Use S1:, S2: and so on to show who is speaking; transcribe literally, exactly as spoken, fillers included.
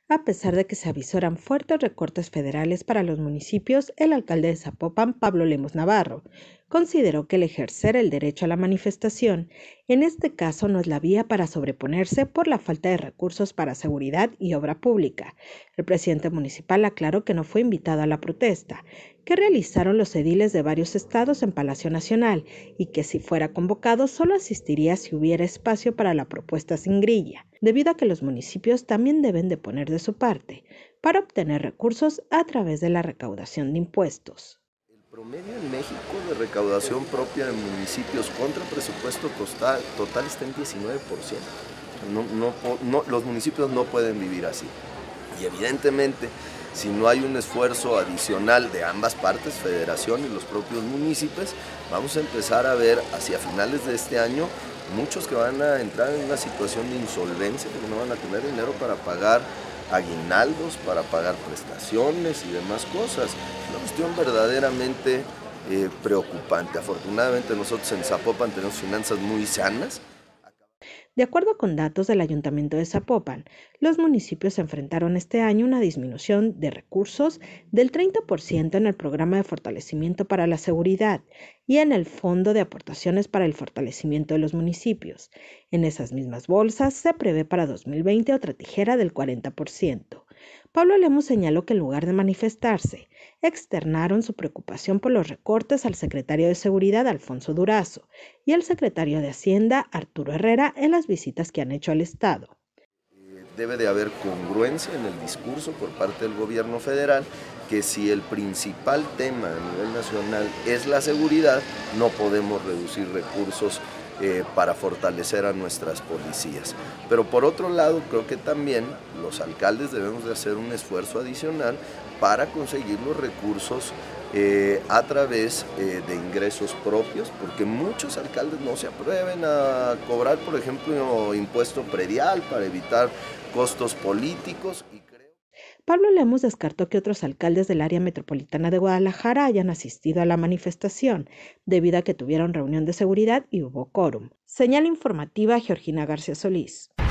S1: A pesar de que se avisoran fuertes recortes federales para los municipios, el alcalde de Zapopan, Pablo Lemos Navarro, consideró que el ejercer el derecho a la manifestación, en este caso, no es la vía para sobreponerse por la falta de recursos para seguridad y obra pública. El presidente municipal aclaró que no fue invitado a la protesta, que realizaron los ediles de varios estados en Palacio Nacional y que si fuera convocado solo asistiría si hubiera espacio para la propuesta sin grilla, debido a que los municipios también deben de poner de su parte para obtener recursos a través de la recaudación de impuestos.
S2: El promedio en México de recaudación propia de municipios contra presupuesto total, total está en diecinueve por ciento. No, no, no, los municipios no pueden vivir así. Y evidentemente, si no hay un esfuerzo adicional de ambas partes, federación y los propios municipios, vamos a empezar a ver hacia finales de este año muchos que van a entrar en una situación de insolvencia, porque no van a tener dinero para pagar aguinaldos, para pagar prestaciones y demás cosas. Es una cuestión verdaderamente eh, preocupante. Afortunadamente nosotros en Zapopan tenemos finanzas muy sanas.
S1: De acuerdo con datos del Ayuntamiento de Zapopan, los municipios enfrentaron este año una disminución de recursos del treinta por ciento en el programa de fortalecimiento para la seguridad y en el Fondo de Aportaciones para el Fortalecimiento de los Municipios. En esas mismas bolsas se prevé para dos mil veinte otra tijera del cuarenta por ciento. Pablo Lemos señaló que en lugar de manifestarse, externaron su preocupación por los recortes al secretario de Seguridad, Alfonso Durazo, y al secretario de Hacienda, Arturo Herrera, en las visitas que han hecho al Estado.
S2: Debe de haber congruencia en el discurso por parte del gobierno federal, que si el principal tema a nivel nacional es la seguridad, no podemos reducir recursos eh, para fortalecer a nuestras policías. Pero por otro lado, creo que también los alcaldes debemos de hacer un esfuerzo adicional para conseguir los recursos eh, a través eh, de ingresos propios, porque muchos alcaldes no se atreven a cobrar, por ejemplo, impuesto predial para evitar costos políticos. Y creo...
S1: Pablo Lemos descartó que otros alcaldes del área metropolitana de Guadalajara hayan asistido a la manifestación, debido a que tuvieron reunión de seguridad y hubo quórum. Señal informativa, Georgina García Solís.